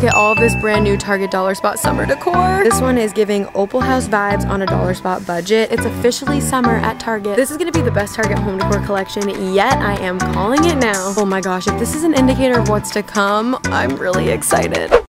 look at all of this brand new Target Dollar Spot summer decor. This one is giving Opal House vibes on a Dollar Spot budget. It's officially summer at Target. This is gonna be the best Target home decor collection yet. I am calling it now. Oh my gosh, if this is an indicator of what's to come, I'm really excited.